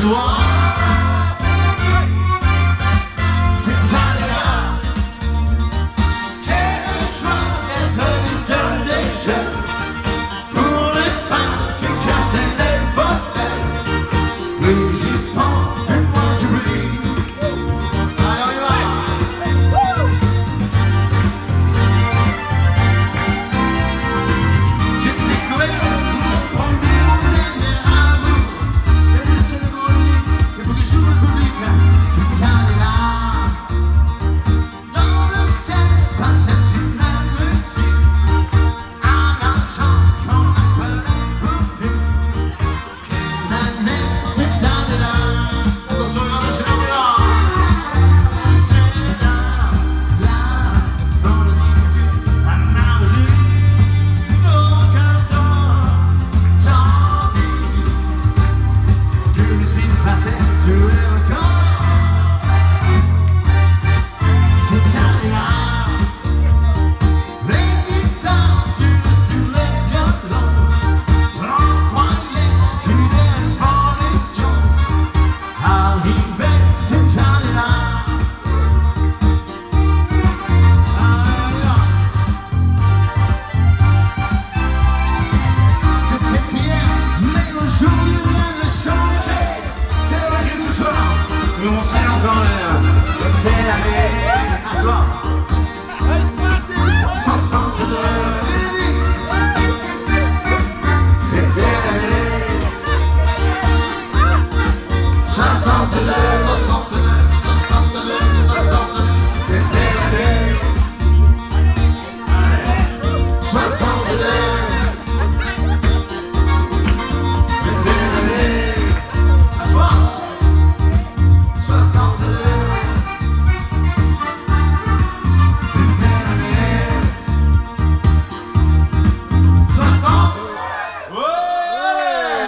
doigt. Cette année-là, quelle joie d'être l'idole des jeunes. Pour les femmes qui cassaient les fauteuils, plus j'y pense, plus moi j'oublie. Alors il va. J'ai découvert mon dernier amour. Et le seul lit, et pour toujours le public, cette année-là. Dans le ciel passait une musique, un argent qu'on appelait Spoufie. Quelle année, cette année-là. Attention, c'est là. C'est là, là, dans le lit, un amour. Aucun temps, tant dit que les suites passaient tous les records. Cette année-là, les guitares tirent sur les violons. On croyait qu'une révolution arrivait cette année-là. C'était hier, mais aujourd'hui rien n'a changé. C'est vrai que ce soir, on sait encore l'air. C'était la mer.